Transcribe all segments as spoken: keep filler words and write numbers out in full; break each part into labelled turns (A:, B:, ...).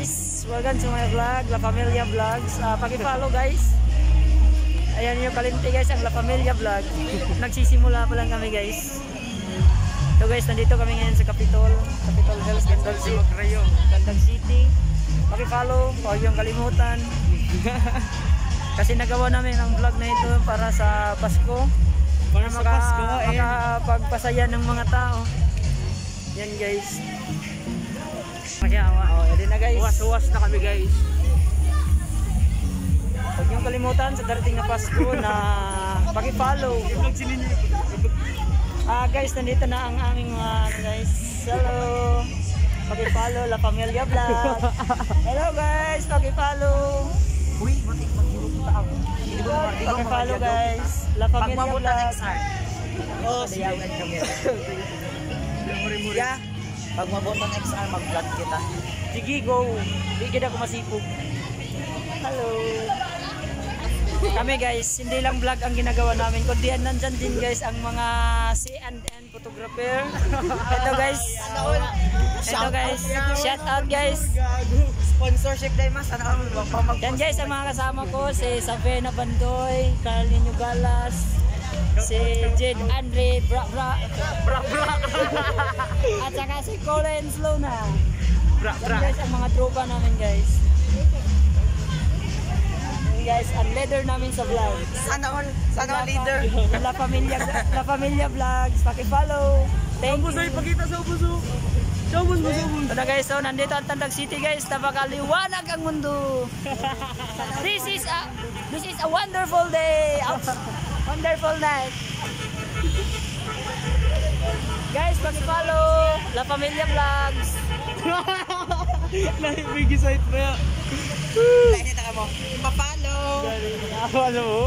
A: guys, welcome to my vlog, La Familia Vlogs. Uh, paki-follow guys. Ayan yung kalinti guys, ang La Familia Vlog. Nagsisimula pa lang kami guys. So guys, nandito kami ngayon sa Capitol, Capitol Hills, Gandang City. Gandang City. Paki-follow, huwag yung kalimutan. Kasi nagawa namin ang vlog na ito para sa Pasko.
B: Para sa
A: maka,
B: Pasko, eh.
A: makapagpasaya ng mga tao. Yan guys. Makiawa. Oh, yun na guys.
B: Uwas-uwas na kami guys.
A: Huwag niyong kalimutan sa darating na Pasko na paki-follow. Ah guys, nandito na ang aming mga guys. Hello. Paki-follow La Familia Vlog. Hello guys, paki-follow.
B: Uy, matik mag-iuta ako.
A: Paki-follow guys. La Familia Vlog.
B: Oh, sige. Yeah. Pag maboto ng X R, mag-vlog kita.
A: Sige, go. Hindi kita ko masipog. Hello. Kami guys, hindi lang vlog ang ginagawa namin, kundi nandyan din guys ang mga C and N photographer. Ito guys. Ito guys. Shout out guys.
B: Sponsorship day mas. Sana kami magpamag.
A: Yan guys, ang mga kasama ko, si Savena Bandoy, Carlinho Galas, si Jed Andre Bra Bra
B: Bra bra.
A: at saka si Collins Luna.
B: Bra
A: Yan
B: bra.
A: guys, ang mga tropa namin guys. Guys, ang leader namin sa vlog.
B: Sana all, sana all leader.
A: La Familia, La Familia Vlogs, paki-follow. Thank you.
B: Ubus ay pagkita sa ubus. Sa ubus mo sa ubus.
A: So na guys, so nandito ang Tandag City guys, napakaliwanag ang mundo. This is a this is a wonderful day. A wonderful night. Guys, paki-follow La Familia Vlogs.
B: Naibig site pa ya. Nakita ka mo. Pa-follow. Follow mo.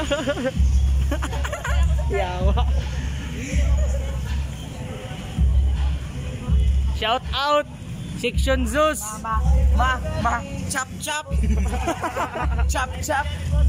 B: Yawa. Shout out Section Zeus. Ma, ma, ma, chop chop. Chop chop.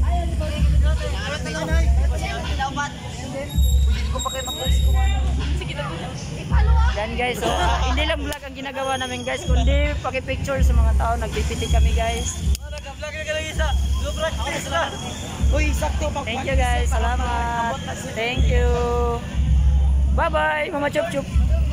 A: Yan guys, so uh, hindi lang vlog ang ginagawa namin guys, kundi paki-picture sa mga tao, nagpipiti kami guys.
B: Nag-vlog ka lang isa. Vlog ka. Uy, sakto pag.
A: Thank you guys, salamat. Thank you. Bye bye, Mama Chup Chup.